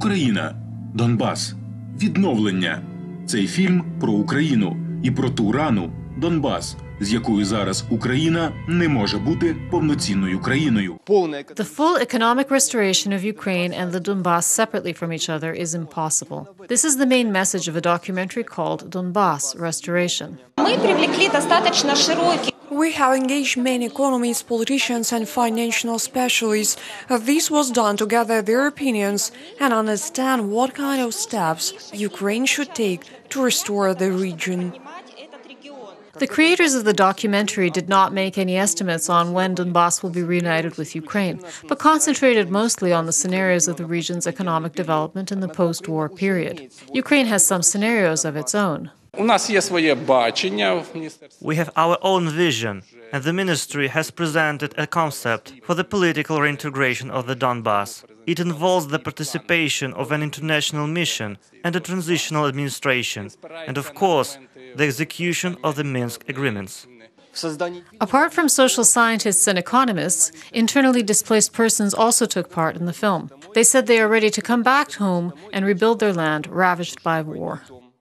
Україна, Донбас, відновлення. Цей фільм про Україну і про ту рану Донбас, з якою зараз Україна не може бути повноцінною країною. The full economic restoration of Ukraine and the Donbas separately from each other is impossible. This is the main message of a documentary called Donbas Restoration. We have engaged many economists, politicians and financial specialists. This was done to gather their opinions and understand what kind of steps Ukraine should take to restore the region. The creators of the documentary did not make any estimates on when Donbas will be reunited with Ukraine, but concentrated mostly on the scenarios of the region's economic development in the post-war period. Ukraine has some scenarios of its own. We have our own vision, and the ministry has presented a concept for the political reintegration of the Donbas. It involves the participation of an international mission and a transitional administration, and of course, the execution of the Minsk agreements. Apart from social scientists and economists, internally displaced persons also took part in the film. They said they are ready to come back home and rebuild their land ravaged by war.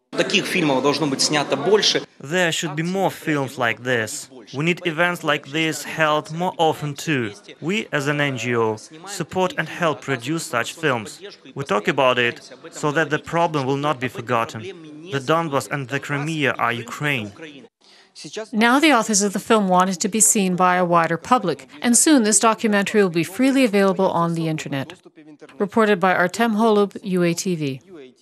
There should be more films like this. We need events like this held more often too. We, as an NGO, support and help produce such films. We talk about it so that the problem will not be forgotten. The Donbas and the Crimea are Ukraine. Now the authors of the film want it to be seen by a wider public, and soon this documentary will be freely available on the internet. Reported by Artem Holub, UATV.